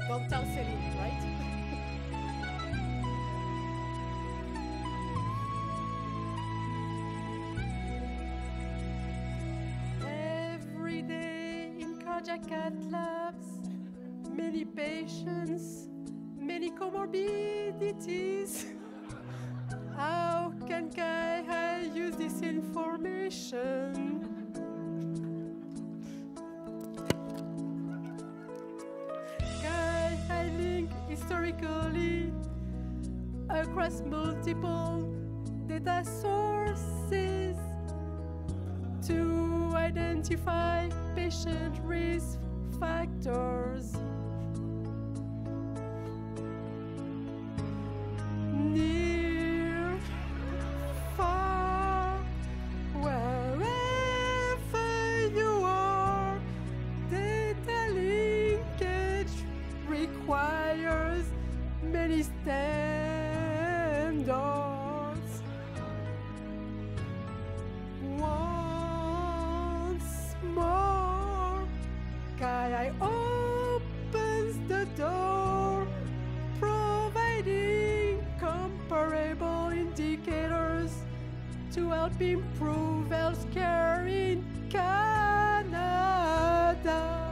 Don't tell Celine, right? Every day in cardiac cath labs, many patients, many comorbidities. How can CIHI use this information? CIHI link historically across multiple data sources to identify patient risk factors. Near, far, wherever you are, data linkage requires many standards. Once more, CIHI opens the door, providing comparable indicators to help improve healthcare in Canada.